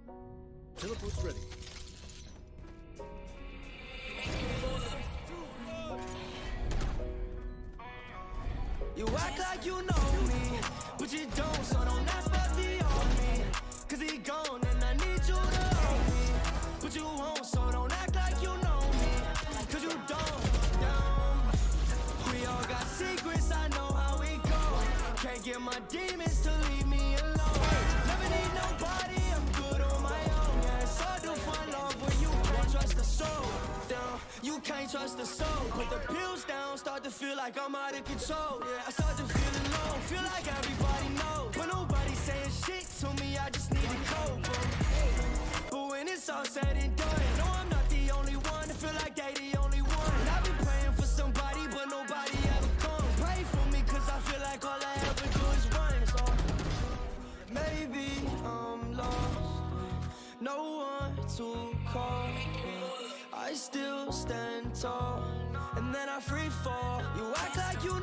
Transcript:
Teleport's ready. You act like you know me, but you don't, so don't ask for the on me. Cause he gone and I need you to hold me. But you won't, so don't act like you know me. Cause you don't. We all got secrets, I know how we go. Can't get my demons to leave me alone. Never need nobody, I'm good on my own. Yeah, it's hard to find love when you can't trust the soul. Down, you can't trust the soul. Put the pills down, start to feel like I'm out of control. Yeah, I start to feel alone, feel like everybody knows, but nobody's saying shit to me, I just need to cope. But when it's all said and done, no, I'm not the only one. I feel like they the only one. I've been praying for somebody, but nobody ever comes. Pray for me, cause I feel like all I ever do is run. So maybe I'm lost, no one to call, but I still stand tall, and then I free fall. You act like you